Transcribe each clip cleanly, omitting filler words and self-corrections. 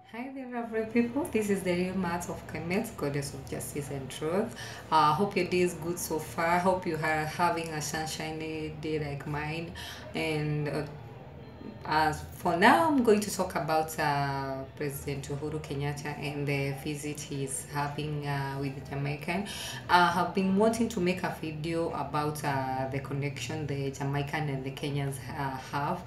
Hi there, lovely people. This is the real Math of Kemet, Goddess of Justice and Truth. Hope your day is good so far. Hope you are having a sunshiny day like mine. And as for now, I'm going to talk about President Uhuru Kenyatta and the visit he's having with the Jamaican. I have been wanting to make a video about the connection the Jamaican and the Kenyans have,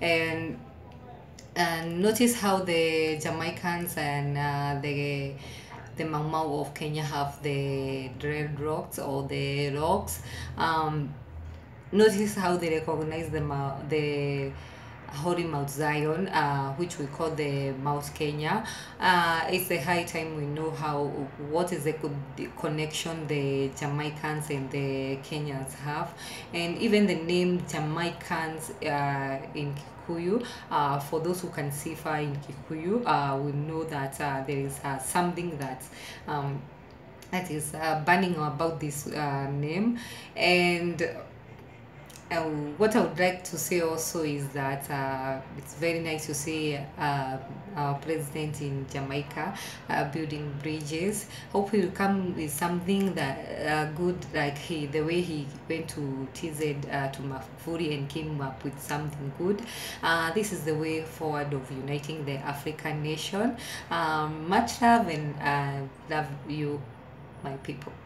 and notice how the Jamaicans and the Mau Mau of Kenya have the dread rocks or the rocks. Notice how they recognize the Holy Mount Zion, which we call the Mount Kenya. It's a high time we know what is the connection the Jamaicans and the Kenyans have, and even the name Jamaicans in Kikuyu. For those who can see far in Kikuyu, we know that there is something that is burning about this name. And what I would like to say also is that it's very nice to see our president in Jamaica building bridges. Hope he will come with something that good, like the way he went to TZ to Mafuri and came up with something good. This is the way forward of uniting the African nation. Much love and love you, my people.